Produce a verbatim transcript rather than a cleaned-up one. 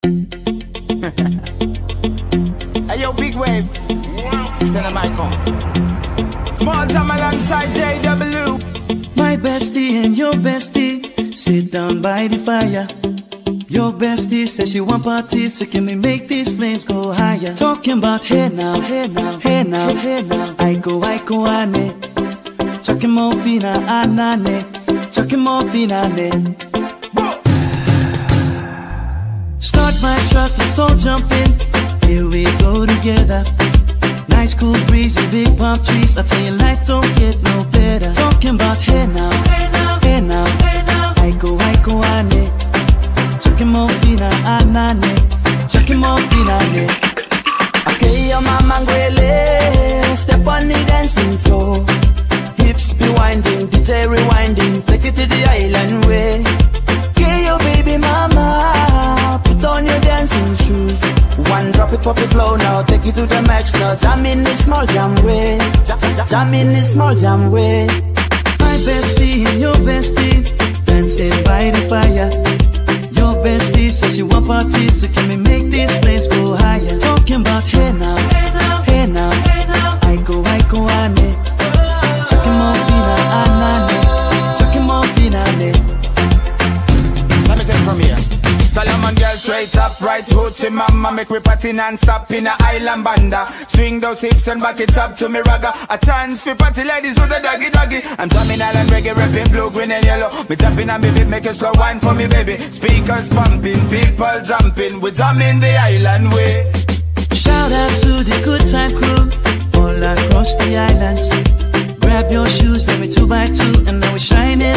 Hey yo, big wave. Tell them I come. Small time alongside J W. My bestie and your bestie sit down by the fire. Your bestie says she want parties, so can we make these flames go higher? Talking about hey now, hey now, hey now, hey now. I go, I go, ane. Chucking more fina, anane. Chucking more fina, ane. Start my truck, let's all jump in. Here we go together. Nice cool breeze and big palm trees. I tell you, life don't get no better. Talking about hey now, hey now, hey now, hey now. I go, I go, ane. Chucking more fina, anane. Chucking more fina, ane. Okay, your mama ngwele. Step on the dancing floor. Hips be winding, D J rewinding. Take it to the island way. Okay, your baby mama. Put on your dancing shoes. One drop it, pop it low now. Take it to the max now. Jam in this small jam way. Jam, jam, jam in this small jam way. My bestie and your bestie dancing by the fire. Your bestie says she want parties, so can we make these flames go higher? Talking about hey now, hey now, hey now, hey now. I go, I go, ane. Chucking more fina, anane. Chucking more fina, ane. Let me take it from here. Solomon girl straight up, right hoochie mama. Make we party non-stop in a island banda. Swing those hips and back it up to me ragga. A chance for party ladies do the doggy doggy. I'm drumming island reggae, rapping blue, green and yellow. Me tapping and baby, make a slow wine for me baby. Speakers pumping, people jumping. We drumming the island way. Shout out to the good time crew all across the islands. Grab your shoes, let me two by two, and now we're shining